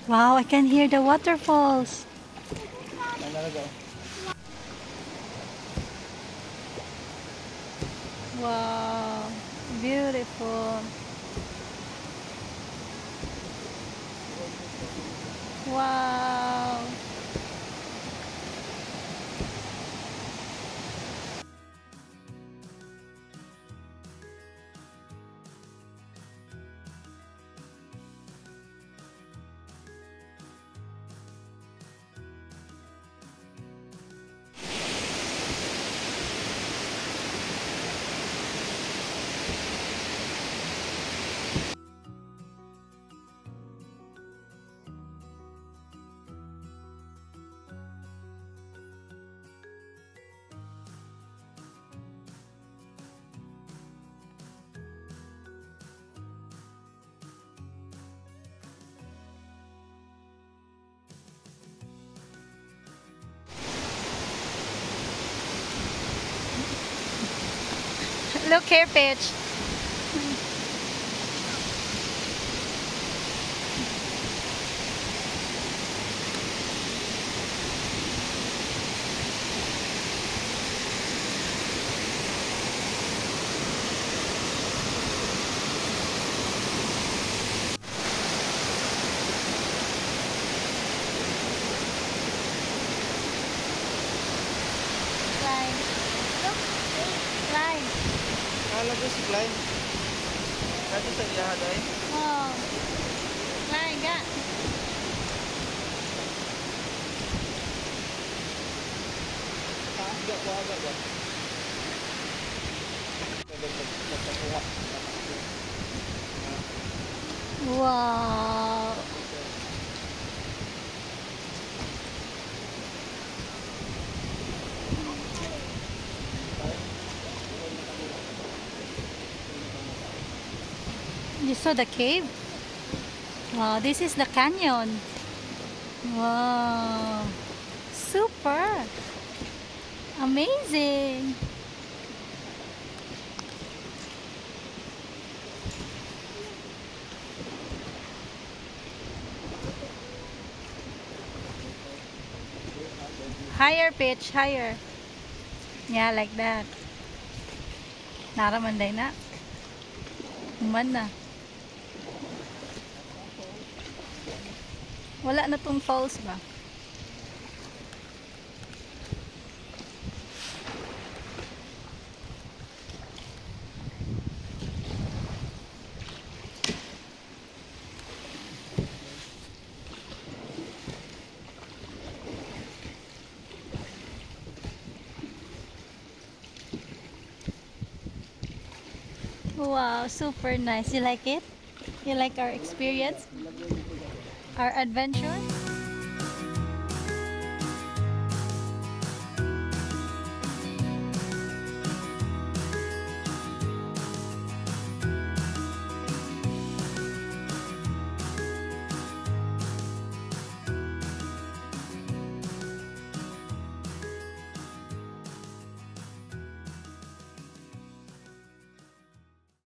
Wow, I can hear the waterfalls. Wow, beautiful. Wow. Look here, Pitch. Climb. Look. Climb. Lagi si Klein. Kasi sa iya day. Oh. Climb ka. Agak ko agak. Wow. You saw the cave? Wow, this is the canyon. Wow. Super. Amazing. Higher, Pitch, higher. Yeah, like that. Naramanday na. Human na. Wala na tong falls ba? Wow, super nice. You like it? You like our experience? Our adventure?